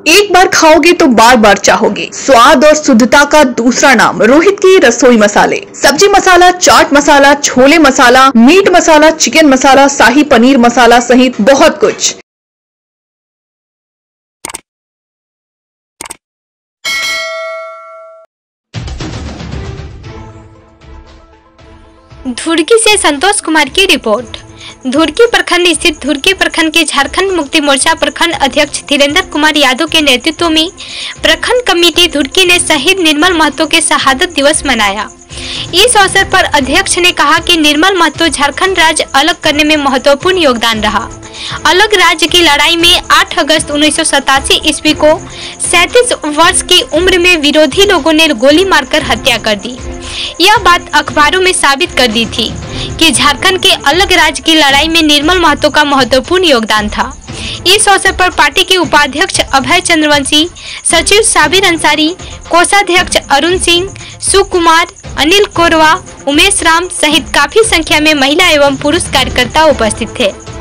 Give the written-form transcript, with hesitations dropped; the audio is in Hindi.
एक बार खाओगे तो बार बार चाहोगे। स्वाद और शुद्धता का दूसरा नाम रोहित की रसोई मसाले। सब्जी मसाला, चाट मसाला, छोले मसाला, मीट मसाला, चिकन मसाला, शाही पनीर मसाला सहित बहुत कुछ। धुर्की से संतोष कुमार की रिपोर्ट। धुर्की प्रखंड स्थित धुर्की प्रखंड के झारखंड मुक्ति मोर्चा प्रखंड अध्यक्ष धीरेन्द्र कुमार यादव के नेतृत्व में प्रखंड कमेटी धुर्की ने शहीद निर्मल महतो के शहादत दिवस मनाया। इस अवसर पर अध्यक्ष ने कहा कि निर्मल महतो झारखंड राज्य अलग करने में महत्वपूर्ण योगदान रहा। अलग राज्य की लड़ाई में 8 अगस्त 1987 ईस्वी को 37 वर्ष की उम्र में विरोधी लोगों ने गोली मारकर हत्या कर दी। यह बात अखबारों में साबित कर दी थी कि झारखंड के अलग राज्य की लड़ाई में निर्मल महतो का महत्वपूर्ण योगदान था। इस अवसर पर पार्टी के उपाध्यक्ष अभय चंद्रवंशी, सचिव साबिर अंसारी, कोषाध्यक्ष अरुण सिंह, सुकुमार, अनिल कोरवा, उमेश राम सहित काफी संख्या में महिला एवं पुरुष कार्यकर्ता उपस्थित थे।